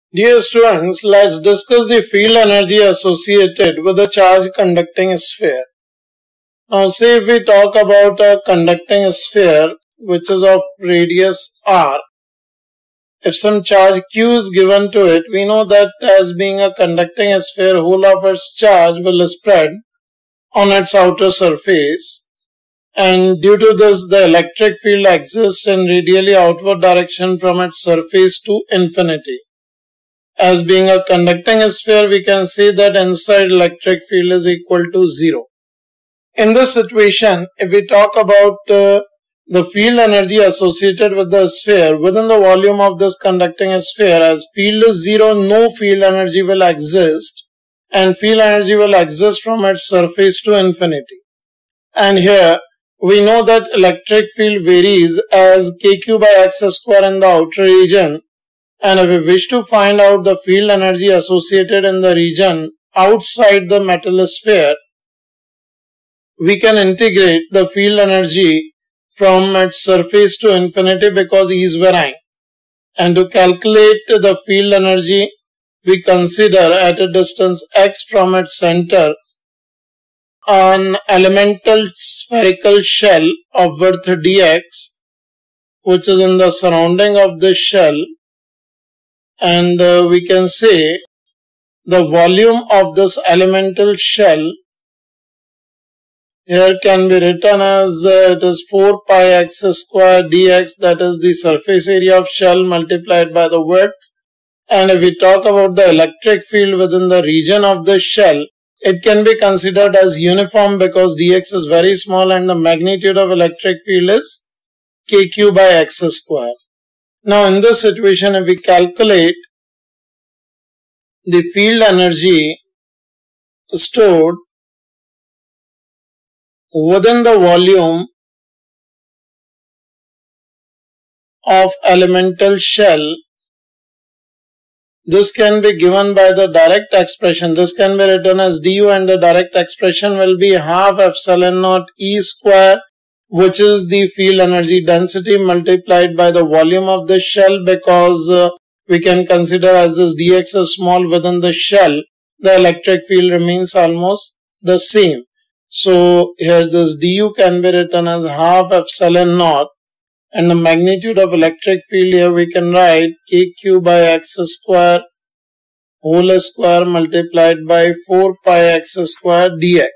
Dear students, let's discuss the field energy associated with a charged conducting sphere. Now say if we talk about a conducting sphere which is of radius r, if some charge q is given to it, we know that as being a conducting sphere, whole of its charge will spread on its outer surface, and due to this the electric field exists in radially outward direction from its surface to infinity. As being a conducting sphere, we can say that inside electric field is equal to 0. In this situation, if we talk about the field energy associated with the sphere within the volume of this conducting sphere, as field is 0, no field energy will exist, and field energy will exist from its surface to infinity. And here we know that electric field varies as kq by x square in the outer region. And if we wish to find out the field energy associated in the region outside the metal sphere, we can integrate the field energy from its surface to infinity because E is varying. And to calculate the field energy, we consider at a distance x from its center an elemental spherical shell of width dx, which is in the surrounding of this shell. And we can say the volume of this elemental shell here can be written as it is 4 pi x square dx, that is the surface area of shell multiplied by the width. And if we talk about the electric field within the region of the shell, it can be considered as uniform because dx is very small and the magnitude of electric field is kq by x square. Now in this situation, if we calculate the field energy stored within the volume of elemental shell, this can be given by the direct expression. This can be written as du, and the direct expression will be half epsilon naught E square, which is the field energy density multiplied by the volume of the shell, because we can consider as this dx is small within the shell, the electric field remains almost the same. So here this du can be written as half epsilon naught, and the magnitude of electric field here we can write kq by x square whole square multiplied by 4 pi x square dx.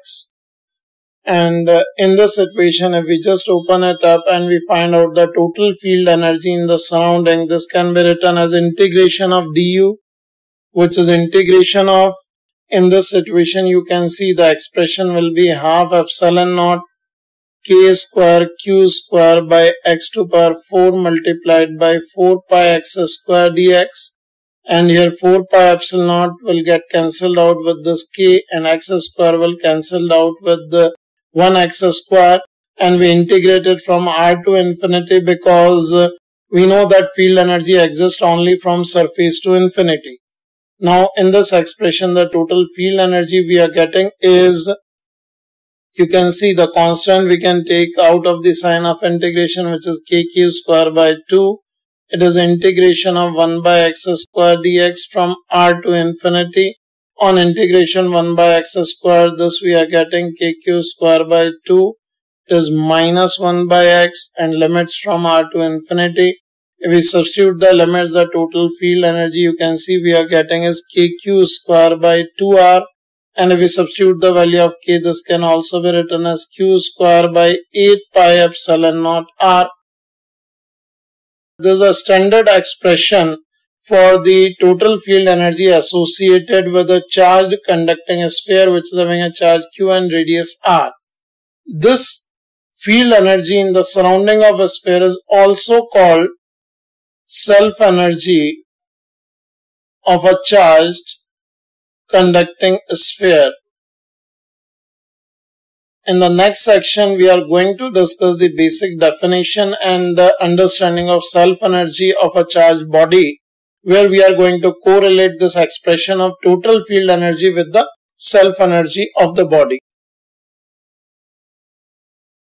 And in this equation, if we just open it up and we find out the total field energy in the surrounding, this can be written as integration of du, which is integration of, in this situation you can see the expression will be half epsilon naught k square q square by x to power 4 multiplied by 4 pi x square dx. And here 4 pi epsilon naught will get cancelled out with this k, and x square will cancelled out with the 1x square, and we integrate it from r to infinity because we know that field energy exists only from surface to infinity. Now in this expression, the total field energy we are getting is, you can see the constant we can take out of the sign of integration, which is kq square by 2. It is integration of 1 by x square dx from r to infinity. On integration 1 by x square, this we are getting kq square by 2. It is minus 1 by x, and limits from r to infinity. If we substitute the limits, the total field energy you can see we are getting is kq square by 2r. And if we substitute the value of k, this can also be written as q square by 8 pi epsilon naught r. This is a standard expression for the total field energy associated with a charged conducting sphere which is having a charge q and radius r. This field energy in the surrounding of a sphere is also called self energy of a charged conducting sphere. In the next section, we are going to discuss the basic definition and the understanding of self energy of a charged body, where we are going to correlate this expression of total field energy with the self energy of the body.